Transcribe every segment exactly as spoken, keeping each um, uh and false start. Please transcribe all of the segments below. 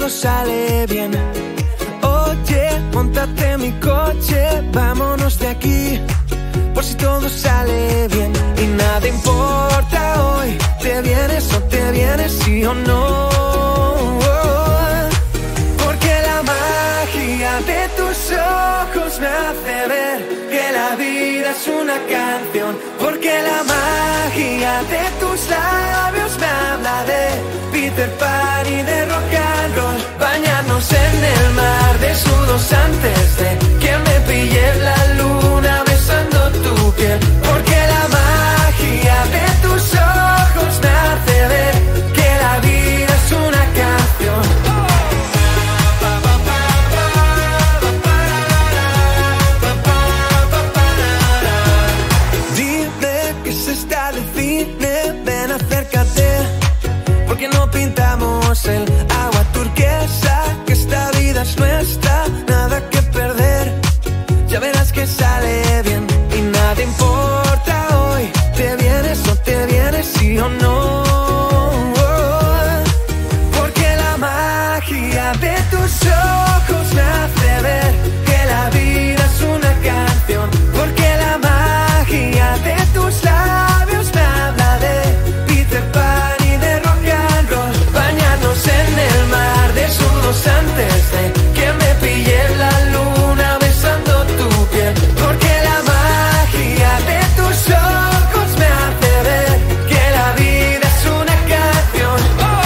todo sale bien. Oye, móntate en mi coche, vámonos de aquí, por si todo sale bien. Y nada importa hoy, te vienes o te vienes, sí o no. Porque la magia de tus ojos me hace ver que la vida es una canción. Porque la magia de tus labios me habla de Peter Pan y de rock and roll. Bañarnos en el mar desnudos antes de que me pille la luna besando tu piel. Porque la magia de tus ojos me hace ver que la vida es una canción. Dime que se está de cine, ven acércate, porque no pintamos el agua turquesa, que esta vida es nuestra, nada que perder, ya verás que sale bien. Y nada importa hoy, te vienes o te vienes, sí o no. Porque la magia de tus ojos me hace ver que la vida es una canción. Porque la magia de tus labios me habla de Peter Pan y de rock and roll. Bañarnos en el mar desnudos antes de que me pille la luna besando tu piel. Porque la magia de tus ojos me hace ver que la vida es una canción.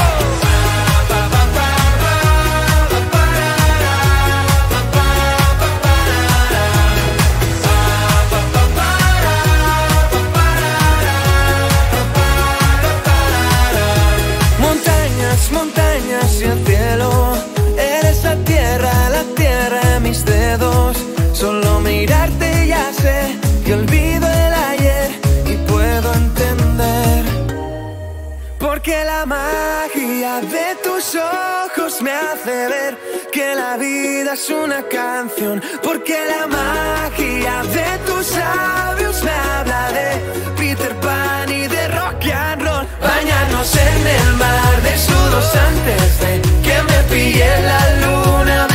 Montañas, montañas y el cielo, eres la tierra, la tierra de mis dedos. Solo mirarte ya sé que olvido el ayer y puedo entender. Porque la magia de tus ojos me hace ver que la vida es una canción. Porque la magia de tus labios me habla de Peter Pan y de rock and roll. Bañarnos en el mar desnudos antes de que me pille la luna